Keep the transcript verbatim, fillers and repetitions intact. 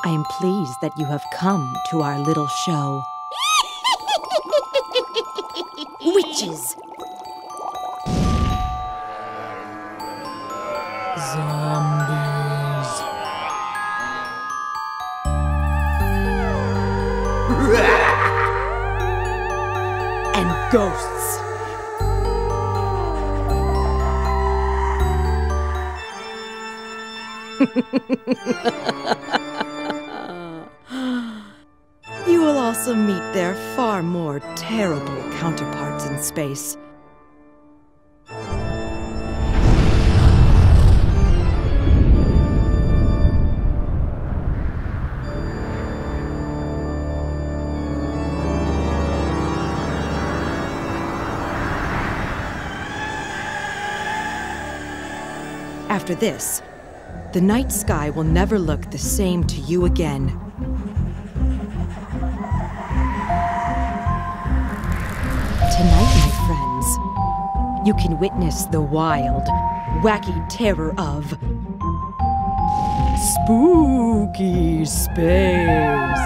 I am pleased that you have come to our little show. Witches! Zombies. And ghosts. You will also meet their far more terrible counterparts in space. After this, the night sky will never look the same to you again. Tonight, my friends, you can witness the wild, wacky terror of spooky space.